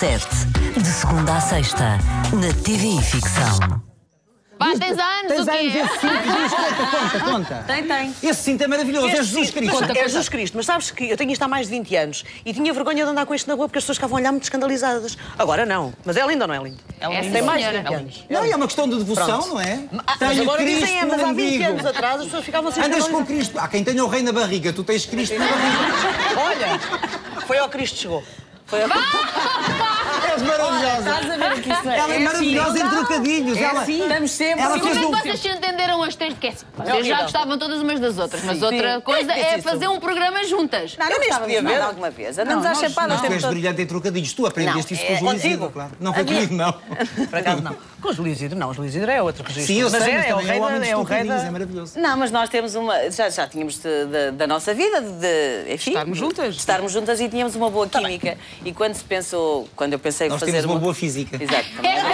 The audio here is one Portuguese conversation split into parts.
17, de segunda à sexta, na TV e Ficção. Vai, tens anos, Tens o quê? anos esse cinto, conta. Tem. Esse cinto é maravilhoso, é Jesus Cristo. É Jesus Cristo, mas sabes que eu tenho isto há mais de 20 anos e tinha vergonha de andar com isto na rua porque as pessoas ficavam a olhar muito escandalizadas. Agora não. Mas é lindo ou não é lindo? Sim, Tem mais de senhora. 20 anos. Não, é uma questão de devoção, Pronto. não é? Mas Tenho agora Cristo dizem, no mas há 20 umbigo. anos atrás as pessoas ficavam assim Andas com escandalizadas. Cristo. Há quem tenha o rei na barriga, tu tens Cristo na barriga. Olha, foi ao Cristo chegou. Foi ao... És maravilhosa. Estás a ver o que isso é? Ela é maravilhosa em trocadilhos. Estamos sempre... Ela Como fez é que um... vocês se entenderam as três? Porque vocês já horrível. gostavam todas umas das outras, mas Sim. outra coisa é Isso. fazer um programa juntas. Eu nem podia ver alguma vez. Andamos às Mas chapadas o tu tempo és todo. brilhante em trocadilhos. Tu aprendeste isso com o Júlio contigo. Isidro, claro. Não foi comigo, não. Por acaso não. Com o Júlio Isidro, não. O Júlio Isidro é outro registro. Sim, eu sei, mas é o também rei é o homem dos é o rei trocadilhos, da... é maravilhoso. Não, mas nós temos uma... Já tínhamos da nossa vida, enfim... Estarmos juntas. De estarmos juntas e tínhamos uma boa química. E quando eu pensei Nós fazer temos uma boa física. Exato.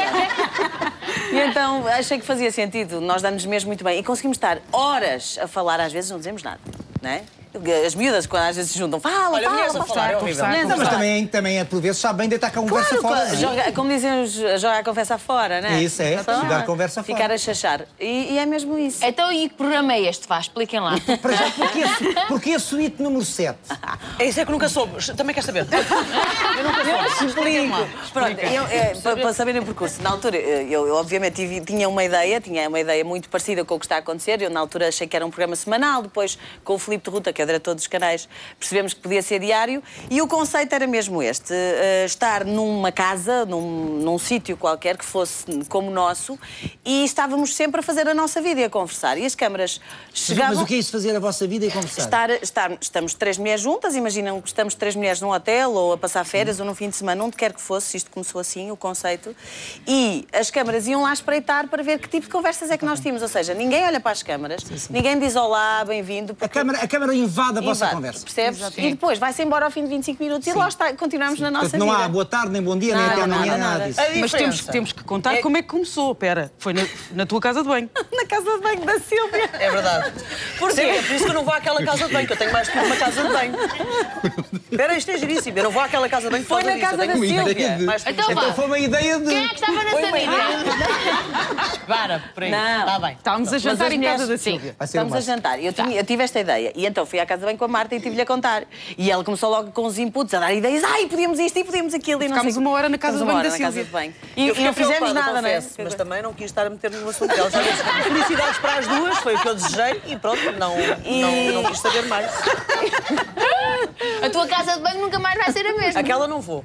E então achei que fazia sentido. Nós damos mesmo muito bem. E conseguimos estar horas a falar, às vezes não dizemos nada, não é? As miúdas, quando às vezes se juntam, fala, mulheres a falar, é horrível. Não, mas também, por vezes, sabe bem deitar cá a conversa fora. não é? Como dizem os, joga a conversa fora, não é? Isso é, jogar a conversa fora. Ficar a chachar. E é mesmo isso. Então, e que programa é este? Vá, expliquem lá. Para já, porque a suíte número 7? É isso é que nunca soube. Também quer saber? Eu nunca soube. Explica-me lá. Pronto, para saberem o percurso, na altura, eu obviamente tinha uma ideia muito parecida com o que está a acontecer. Eu, na altura, achei que era um programa semanal. Depois, com o Filipe de Ruta, que é o diretor dos canais, percebemos que podia ser diário. E o conceito era mesmo este: estar numa casa, num sítio qualquer que fosse como o nosso, e estávamos sempre a fazer a nossa vida e a conversar. E as câmaras chegavam... Mas o que é isso, fazer a vossa vida e conversar? Estamos três mulheres juntas, imaginam que estamos três mulheres num hotel ou a passar férias ou num fim de semana, onde quer que fosse, isto começou assim, o conceito, e as câmaras iam lá espreitar para ver que tipo de conversas é que nós tínhamos, ou seja, ninguém olha para as câmaras, ninguém diz olá, bem-vindo. A câmara invade a vossa conversa. Percebes? E depois vai-se embora ao fim de 25 minutos e lá está, continuamos na nossa Portanto, não vida. há boa tarde, nem bom dia, nem até amanhã, nada disso. Mas temos que contar como é que começou. Espera, foi na tua casa de banho. Na casa de banho da Sílvia. É verdade. Sim, é por isso que eu não vou àquela casa de banho, que eu tenho mais que uma casa de banho. Espera, isto é giríssimo. Eu não vou àquela casa de banho por Foi causa na disso. casa Eu tenho da uma Sílvia. ideia de- mais que Então isso. vá. Foi uma ideia de... Quem é que estava nessa vida? Para, por aí. Não. Está bem. Estávamos a jantar as em casa mulheres- da Sílvia. Vai ser o Estamos a máximo. jantar. Eu tive esta ideia. E então fui à casa de banho com a Marta e tive-lhe a contar. E ela começou logo com os inputs, a dar ideias. Ai, podíamos isto e podíamos aquilo. E não Ficámos sei... uma hora na casa de banho da Ficámos uma hora na Sílvia. casa de banho. Eu E fiquei não fizemos preocupada, nada, não é? confesso, mas também não quis estar a meter-me no assunto dela. Já disse, felicidades para as duas, foi o que eu desejei e pronto, não quis saber mais. A tua casa de banho nunca mais vai ser a mesma. Aquela não vou.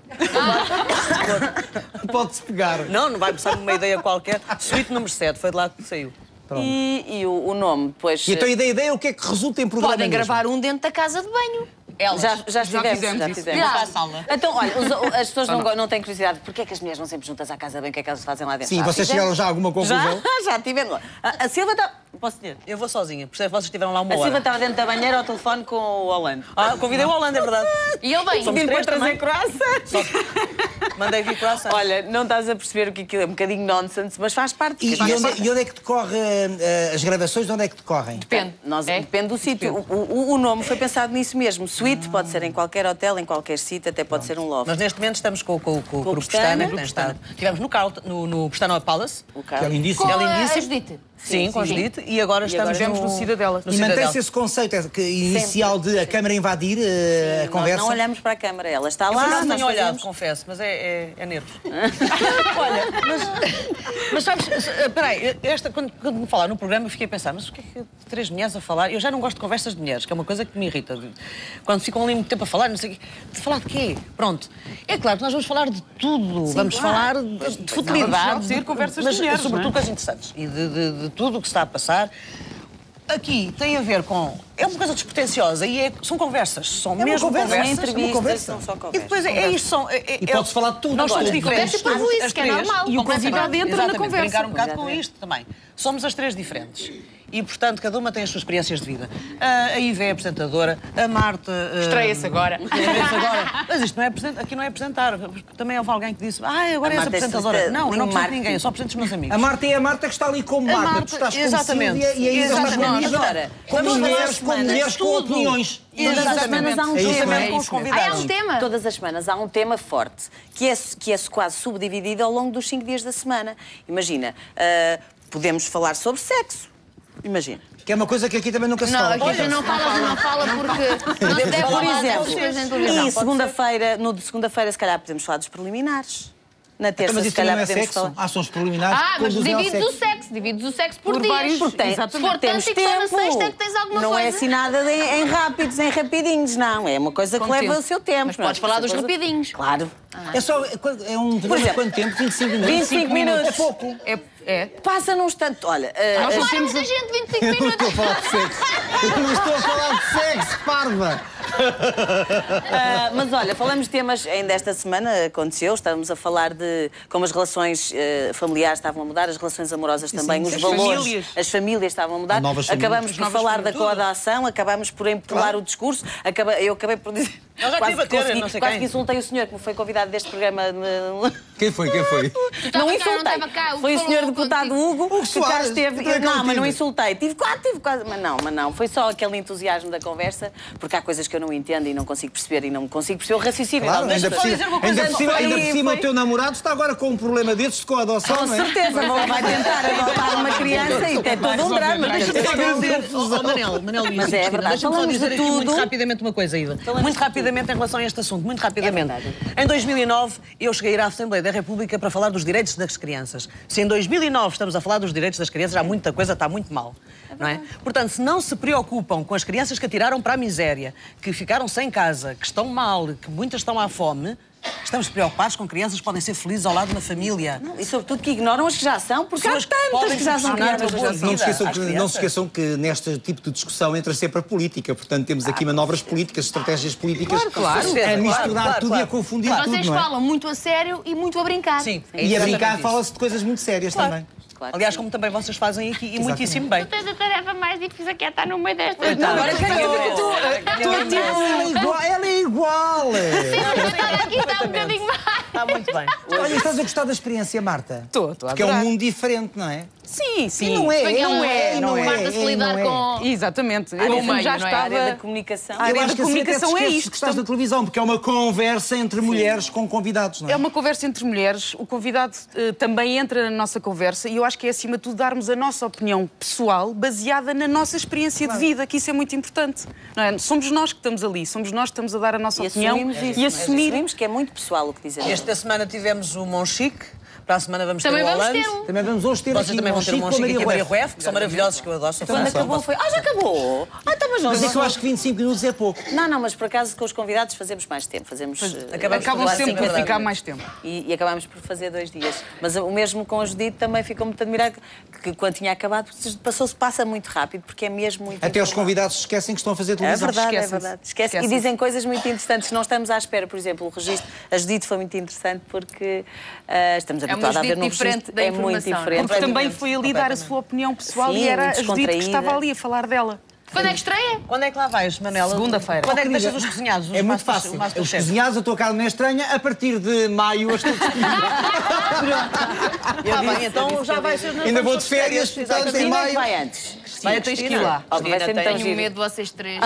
Pode-se pegar. Não vai começar uma ideia qualquer. Suíte número 7, foi de lá que saiu. E o nome, depois... E então a ideia é o que é que resulta em programa Podem mesmo? gravar um dentro da casa de banho. Já fizemos isso. Então, olha, as pessoas não têm curiosidade. Porquê é que as mulheres vão sempre juntas à casa de banho? O que é que elas fazem lá dentro? Sim, vocês chegaram já a alguma conclusão? Já tivemos. A Silva está... Posso dizer? Eu vou sozinha, por isso é que vocês estiveram lá uma A Silva hora. estava dentro da banheira ao telefone com o Holanda. Convidei o Holanda, é verdade. E ele vem. Somos três também. croissant. Mandei vir croissant. Olha, não estás a perceber o que aquilo é, um bocadinho nonsense, mas faz parte. E onde é que decorre as gravações? Onde é que decorrem? Depende. Depende do sítio. O nome foi pensado nisso mesmo. Suite pode ser em qualquer hotel, em qualquer sítio, até pode ser um loft. Mas neste momento estamos com o grupo Pestana. Pestana. Estivemos no Carlton, no Pestana Palace. O Que carro. é lindíssimo. Com É a lindíssimo. Judite. Sim, com a Judite. E agora estamos no Cidadela. no E Cidadela. mantém-se esse conceito inicial de a câmara invadir a Nós conversa? não olhamos para a câmara, ela está Eu lá. não nós tenho olhado, fazemos- confesso, mas é nervos. Olha, mas sabes, espera aí, quando me falaram no programa eu fiquei a pensar, mas o que é que três mulheres a falar? Eu já não gosto de conversas de mulheres, que é uma coisa que me irrita. Quando ficam ali muito tempo a falar, não sei o quê. De falar de quê? Pronto. É claro que nós vamos falar de tudo. Vamos falar de futilidades. Vamos ter conversas de mas, mulheres, sobretudo não é? coisas interessantes. E de tudo o que se está a passar. Aqui tem a ver com... É uma coisa despretensiosa e são conversas. São mesmo conversa, Não é conversas. entrevistas, conversa. são só E conversas. depois é isto, são... E pode-se falar de tudo. Nós somos Olha, diferentes. Conversa para isso, as que é três. normal. E o Completamente. convidado entra na Exatamente, conversa. brincar um bocado com Exatamente. isto também. Somos as três diferentes. E, portanto, cada uma tem as suas experiências de vida. A Ive é apresentadora, a Marta... Estreia-se agora. Estreia-se agora. Mas isto não é aqui não é apresentar. Também houve alguém que disse, agora és A Marta é apresentadora. esta- Não, eu não um apresento marketing. ninguém, eu só apresento os meus amigos. A Marta é a Marta que está ali como Marta. Tu estás como exatamente. Sílvia e a Isa está como Exatamente. Isa. Agora, Como vamos falar mulheres, semanas. mulheres com opiniões. Todas as semanas há um É isso, tema. não é? com os convidados. Há um tema? Todas as semanas há um tema forte, que é quase subdividido ao longo dos 5 dias da semana. Imagina, podemos falar sobre sexo. Imagina. Que é uma coisa que aqui também nunca se Não, fala. aqui não fala porque não se deve Por falar dessas exemplo, coisas em televisão. e segunda-feira, no de segunda-feira, se calhar podemos falar dos preliminares. Na terça, Mas se isso também calhar não é podemos sexo? falar. São os preliminares que Mas conduzem ao divides sexo. divides o sexo por, Por dias. vários, Porque tem, Se for tanto temos e que só na tempo. sexta é que tens alguma Não coisa. é assim nada em rápidos, em rapidinhos, não. É uma coisa que Com leva tempo. o seu tempo. Mas não é? podes falar dos Essa coisa- rapidinhos. Claro. É só. É um programa de exemplo, quanto tempo? 25 minutos? 25 minutos. É pouco. É. Passa num instante. Olha, Mas Nós para temos muita gente, 25 Eu não estou a minutos. falar de sexo. Eu não estou a falar de sexo, parva. mas olha, falamos de temas ainda esta semana, aconteceu, estávamos a falar de como as relações familiares estavam a mudar, as relações amorosas também, os As valores, famílias. as famílias estavam a mudar. Novas famílias. Acabamos por falar da coadação, acabamos por empolar o discurso, eu acabei por dizer. Eu já estive a ter, não sei quase quem. que insultei o senhor que me foi convidado deste programa. Quem foi? Não Não insultei. estava cá, o Foi o que senhor falou deputado contigo. Hugo que cá Soares, esteve. tu é que Não, não mas não tive. insultei. Tive quase. Mas não. Foi só aquele entusiasmo da conversa, porque há coisas que eu não entendo e não consigo perceber e não consigo perceber o raciocínio. Claro, Então, ainda por deixa-me só cima, dizer uma coisa. ainda por cima Foi- o teu namorado está agora com um problema desses com a adoção, Com não é? certeza, vai tentar adotar uma criança e é todo um drama. Deixa-me só dizer, Manel Luís, Mas é verdade, deixa-me só falamos dizer de aqui muito tudo. rapidamente uma coisa, Ida. Muito rapidamente em relação a este assunto, muito rapidamente. É verdade. Em 2009, eu cheguei a ir à Assembleia da República para falar dos direitos das crianças. Se em 2009 estamos a falar dos direitos das crianças, há muita coisa, está muito mal. Não é? Portanto, se não se preocupam com as crianças que atiraram para a miséria, que ficaram sem casa, que estão mal, que muitas estão à fome, estamos preocupados com crianças que podem ser felizes ao lado de uma família. E sobretudo que ignoram as que já são, porque há Pessoas que tantas podem que já são proporcionar crianças. uma boa Não se, esqueçam às que, não crianças. se esqueçam que neste tipo de discussão entra sempre a política. Portanto, temos aqui manobras políticas, estratégias políticas claro. a misturar Claro, tudo claro. e a confundir Vocês tudo, não é? falam muito a sério e muito a brincar. Sim. E a exatamente brincar isso. fala-se de coisas muito sérias também. Claro. Aliás, como também vocês fazem aqui, e muitíssimo bem. Tens a tarefa mais difícil que é estar no meio desta. Agora Ela é igual! Aqui está um bocadinho mais. Está muito bem. Olha, estás a gostar da experiência, Marta? Estou a Porque é um adorar. mundo diferente, não é? Sim, sim. E não é, Porque não é, não é. Basta-se lidar com... Exatamente. Com o Eu meio, já não é? A área da estava... comunicação. A área Eu da acho que assim até te comunicação é esqueces isto. que estás na televisão, porque é uma conversa entre mulheres com convidados, não é? É uma conversa entre mulheres, o convidado também entra na nossa conversa e eu acho que é, acima de tudo, darmos a nossa opinião pessoal baseada na nossa experiência de vida, que isso é muito importante. Não é? Somos nós que estamos ali, somos nós que estamos a dar a nossa E opinião assumimos isso. e assumir. Assumimos que é muito pessoal o que dizemos. Esta semana tivemos o Monchique, para a semana vamos Também ter o vamos Holland. ter um. Também vamos hoje ter Vocês aqui também vão ter o Monchique Monchique e a Maria Rueff. Rueff, que são maravilhosos, que eu adoro. Sou Quando fã. acabou foi... já acabou! Então, Mas é que eu acho que 25 minutos é pouco. Não, mas por acaso com os convidados fazemos mais tempo. Fazemos... acabamos Acabam Claro, sempre sim, por verdade. ficar mais tempo. E acabámos por fazer 2 dias. Mas o mesmo com a Judite também ficou muito admirado que quando tinha acabado, passa muito rápido, porque é mesmo muito Até os informal. convidados se esquecem que estão a fazer É televisão. verdade, é Esquecem-se. verdade. Esquece. E Esquecem-se. dizem coisas muito interessantes. Não estamos à espera, por exemplo, o registro. A Judite foi muito interessante porque estamos uma habituados a ver Judite num diferente registro. da É muito informação, diferente. Porque também foi ali dar a sua opinião pessoal Sim, e era a muito Judite que descontraída. estava ali a falar dela. Quando é que estreia? Quando é que lá vais, Manela? Segunda-feira. Quando é que Querida, deixas os cozinhados? É muito fácil. Os cozinhados, a tua carne é estranha, a partir de maio eu estou Está bem, então já vai ser... Ainda vou de férias, portanto, em Cristina maio. vai antes. Vai, tens que ir lá. Oh, vai ser muito Tenho giro. medo de vocês três.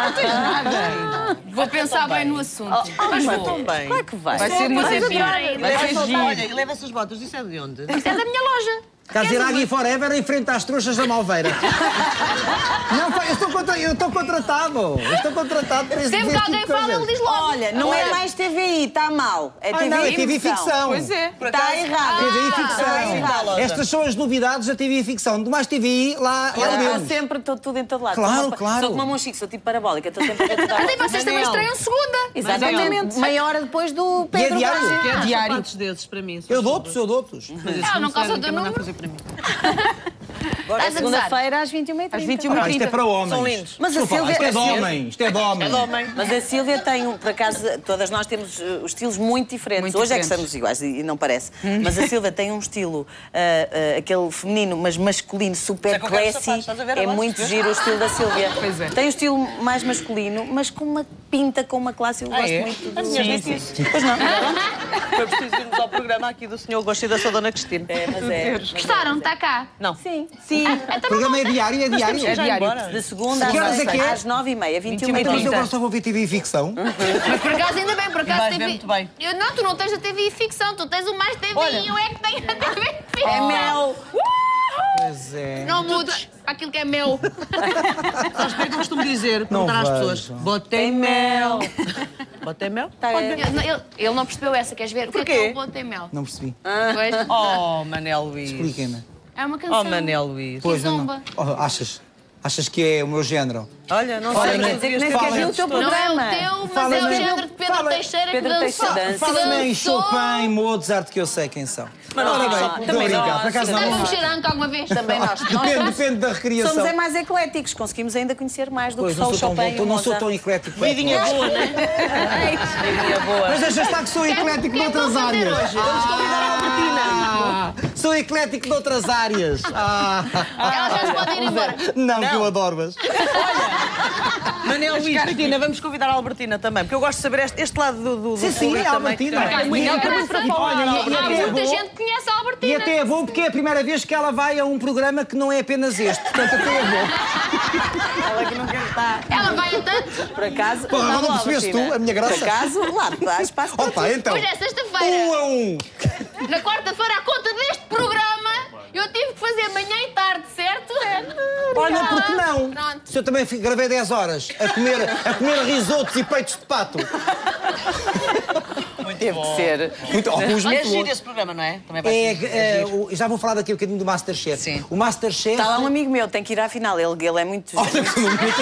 Vou pensar bem no assunto. Mas vai tão bem. Claro que vai. Vai ser muito Mas é pior ainda. Vai ser giro. Olha, e leva essas botas, isso é de onde? Isto é da minha loja. Estás a dizer Águia Forever em frente às trouxas da Malveira. Não, pá, eu estou contratado. Eu estou contratado para esse Sempre que alguém fala, ele diz logo. Olha, não é mais TVI, está mal. É Ah, TVI não, é TV Ficção. Pois é. Está errado. TVI Está Ficção. errado. Estas são as novidades da TV Ficção. Do mais TVI, lá Eu estou iremos. sempre, estou tudo em todo lado. Claro, Sou uma- claro. Sou como a Monchique, sou tipo parabólica, estou sempre a ver tudo. Até vocês também estreiam segunda. Exatamente. Meia hora depois do E é Pedro diário? Vaz. É diário. Sapatos desses para mim. Eu dou-te. Ah, não calça o teu número. fazer para mim. Estás a gozar. Segunda-feira às 21h30. Às 21h30. Ah, isto é para homens. São lindos. Mas a Desculpa, Sílvia... isto é de homem. Isto é de homem. Mas a Sílvia tem, por acaso, todas nós temos os estilos muito diferentes. Muito Hoje é que diferentes. estamos iguais e não parece. Mas a Sílvia tem um estilo, aquele feminino, mas masculino, super É que eu quero classy. sapatos, estás a ver É agora? muito giro o estilo da Sílvia. Pois é. Tem um estilo mais masculino, mas com uma pinta, com uma classe. Eu gosto é? muito. As minhas nem isso. Pois não. Foi preciso irmos ao programa aqui do Senhor Gosto e da sua Dona Cristina. É, mas é. Gostaram? Está cá. Não. Sim. Sim. O programa é diário, é diário. É diário. De segunda Que horas é que é? às 9h30, 21h30. Então eu agora só vou ver TV e ficção. Mas por acaso ainda bem, por acaso Vais ver TV. muito bem. Não, tu não tens a TV e ficção, tu tens o Mais TV Olha. e eu é que tenho a TV e ficção. É mel. Pois é. Não mudes aquilo que é meu. Sabes o que é que eu costumo dizer? Não Perguntar às vejo. pessoas. Botei mel. Botei mel? Tá, Pode ver. Ele não percebeu essa, queres ver? O que é que Porquê? é o Bote Mel? Não percebi. Pois, Oh, Manel Luís. Expliquem-me. é uma canção. Oh, Manel Luís. Pois eu não. zomba. Oh, achas que é o meu género? Olha, não Fala, sei. né? Não devias Nem ter sequer Fala. viu o teu Não é programa. o teu, mas Fala, é o mas género de Pedro fala. Teixeira que Pedro Teixeira dançou. dança. Fala-me em dançou. Chopin, Mozart, que eu sei quem são. Mas Ora não, bem, também estou a brincar, nós. por acaso Estás a não. mexer a anca alguma vez? Também nós. Depende da recriação. Somos mais ecléticos, conseguimos ainda conhecer mais do Pois, que só não o sou tão Chopin e bom, o não sou Mozart. tão eclético. Vidinha boa, né? Vidinha boa. Mas deixa estar que sou eclético que é noutras que vou fazer áreas. hoje? Vamos convidar a Albertina. Sou eclético noutras áreas. Ela já se pode ir embora. Não, que eu adoro-as. Manel Luís, Cristina, vamos convidar a Albertina também, porque eu gosto de saber este lado do Sim, sim, público a também. Albertina. Ela tem muito para falar. Olha, Há e até é muita bom. gente que conhece a E Albertina. até é bom porque é a primeira vez que ela vai a um programa que não é apenas este. Portanto, até é bom. Ela que não quer estar. Ela vai a tanto. Por acaso. Pô, agora não lá, percebeste Albertina. tu a minha graça? Por acaso, lá dá espaço para Opa, então. Hoje é sexta-feira. 1-1. Na quarta-feira, à conta deste programa, eu tive que fazer manhã e tarde, certo? Olha, por que não? Pronto. Se eu também gravei 10 horas a comer risotos e peitos de pato. Teve que ser. Muito, alguns É muito giro bons. esse programa, não é? Também vai ser. Já vou falar daqui um bocadinho do Masterchef. Sim. O Masterchef... Está lá um amigo meu, tem que ir à final. Ele é muito. Olha que não me metas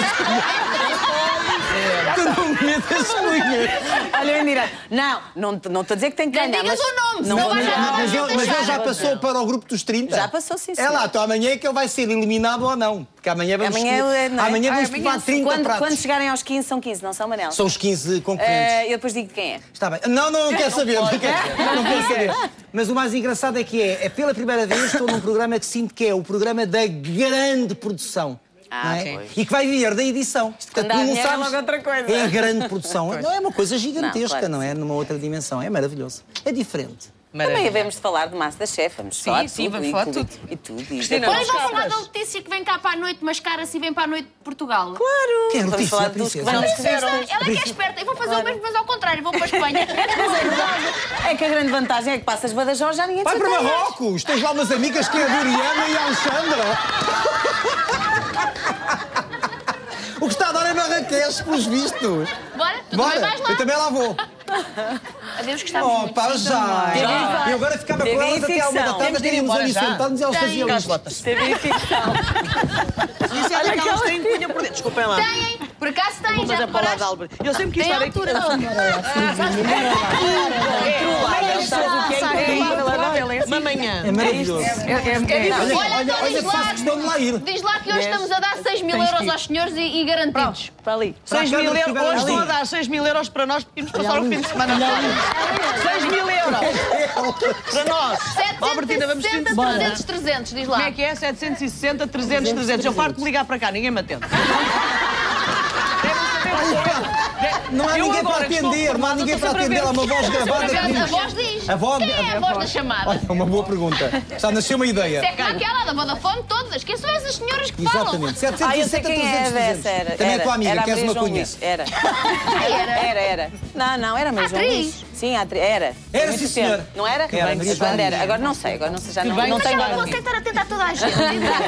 Tu não me metas cunhas. Olha, Indira. Não estou a dizer que tem que Não ganhar. digas mas o nome, Não senão vou vai dizer. já- Mas ele já deixar. passou para o grupo dos 30? Já passou, sim, É senhor. lá, então amanhã é que ele vai ser eliminado ou não. Porque amanhã vamos... Amanhã não é? Amanhã vamos Amanhã, provar 30 quando pratos. chegarem aos 15, são 15, não são, Manel? São os 15 concorrentes. Eu depois digo de quem é. Está bem. Não quero saber. Não quero saber. Mas o mais engraçado é que é pela primeira vez estou num programa que sinto que é o programa da grande produção. Não é? pois. E que vai vir da edição. Portanto, Quando há tu não dinheiro é sabes, logo outra coisa. é a grande produção. Não é uma coisa gigantesca, Não, claro não que é? Numa outra dimensão. É maravilhoso. É diferente. Também Maravilha. havemos de falar de Masterchef, vamos falar de sim, tudo. vamos e falar tudo, de tudo. E tudo. Cristina, Olha, Mas vamos falar cabras. da Letícia que vem cá para a noite, mascara-se e vem para a noite de Portugal. Claro! Quem é a Vamos Letícia, falar a dos que princesa? vão Ela nas revistas. é que é esperta. Eu vou fazer o mesmo, mas ao contrário, vou para a Espanha. É que a grande vantagem é que passas Badajoz, já ninguém te Vai para chateia. Marrocos! Tens lá umas amigas que é a Doriana e a Alexandra. O que está a dar é Marrakech, pelos vistos. Bora? Tu também vais lá. Eu também lá vou. Adeus, que estamos Oh, muito. pá, já. Já. Eu agora ficava com TV elas até à 1 da ficção. tarde, Temos de ir teríamos embora ali já. sentados e elas Tem. faziam isto. Botas. TV ficção. Isso é daquelas que têm cunha por dentro. Desculpem lá. Têm, por acaso têm, Mas já é para lá de reparaste? Albert. Eu sempre quis Tem estar aqui. altura. Uma manhã. É maravilhoso. Olha que faço questão de lá ir. Diz lá que hoje estamos a dar 6 mil euros aos senhores e garantidos. Para ali. 6 mil Para a euros. câmara Hoje que estão a estiver dar 6 mil euros para nós irmos passar o fim de semana fora. 6 mil euros. Para nós. Albertina, vamos 760, 300, 300, diz lá. Como é que é? 760, 300, 300. Eu farto de ligar para cá, ninguém me atende. Não há Eu ninguém para agora que estou atender, não há formada, ninguém para estou sempre atender. a Há uma voz gravada que A diz. voz diz. A voz- Quem é a voz da chamada? Olha, é uma boa pergunta. Já nasceu uma ideia. É como aquela da Vodafone, todas. Quem são essas senhoras que falam? Exatamente. Eu sei 760, quem 300, é 300. dessa. Era. Também é tua amiga, era queres a uma Maria João cunha? Luís. Era. Era. Era. Não, era Maria João Atriz? Luís. Sim, era. Era, Muito sim, tempo. senhora. Não era? Era, Maria João Quando era. Luís. Agora não sei, já não, bem, não Mas tenho. ela consegue estar a tentar toda a gente.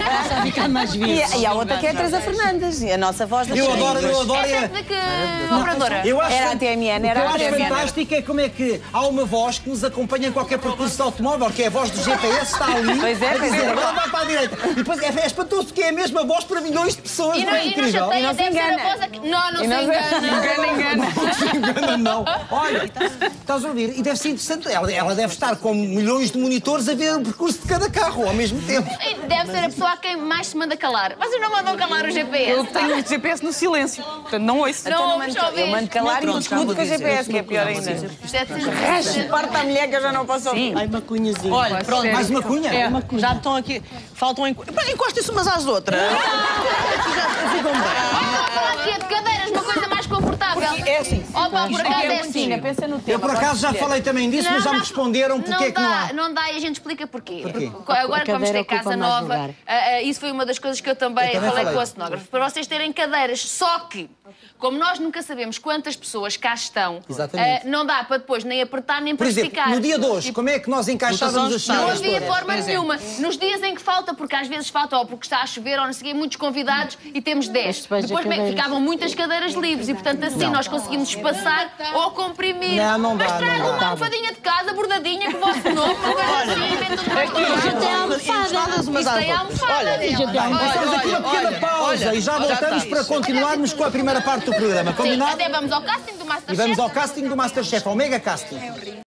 E a outra que é a Teresa Fernandes, e a nossa voz da Eu adoro. Essa é de que operadora? Eu acho Era a que- TMN, o que era eu a acho TMN. fantástico é como é que há uma voz que nos acompanha em qualquer percurso de automóvel, que é a voz do GPS, está ali Pois é, a pois dizer, é. agora vai para a direita. E depois é espantoso porque é a mesma voz para milhões de pessoas, E não não, é e não incrível? chateia, não se deve ser a engana. voz aqui. Não se não se- engana. Não se engana, não. Olha, estás a ouvir? E deve ser interessante. Ela deve estar com milhões de monitores a ver o percurso de cada carro ao mesmo tempo. E deve ser a pessoa a quem mais se manda calar. Vocês não mandam calar o GPS? Eu tenho o GPS no silêncio, portanto não ouço. Não, Então ouves, só eu vez. mando calar e Pronto, escuto com a acabo de GPS, que é pior ainda. 760. Parta a mulher que eu já não posso ouvir. Olha, pronto. Mais uma cunha? É, já estão aqui. Faltam encostem-se umas às outras. Ficam bem. Vamos falar aqui de cadeiras, uma coisa mais confortável. insuportável. É assim. Ó, Paulo, por acaso é assim. Pensa no tema. Eu, por acaso, já falei também disso, mas já me Não, responderam porque é que não há. Não dá e a gente explica porquê. Porquê? Agora que vamos ter ocupa casa mais nova, lugar. isso foi uma das coisas que eu também falei falei. com a cenógrafa. Para vocês terem cadeiras, só que, como nós nunca sabemos quantas pessoas cá estão, Exatamente. não dá para depois nem apertar nem Por para exemplo, esticar. no dia de hoje, como é que nós encaixávamos as Não chaves havia todas? forma nenhuma. Nos dias em que falta, porque às vezes falta, ou porque está a chover, ou não sei o quê, muitos convidados e temos 10. depois Depois a cadeira. ficavam muitas cadeiras livres e, portanto, assim nós conseguimos espaçar ou comprimir. Não dá, Mas não tragam dá. uma almofadinha de casa, bordadinha, com o vosso nome, uma coisa assim, inventam tem almofada. Isso tem almofada. Nós temos aqui uma pequena pausa e já voltamos para continuarmos com a primeira parte do programa. Sim, Combinado? até vamos ao casting do E Masterchef. vamos ao casting do Masterchef, ao Mega Casting.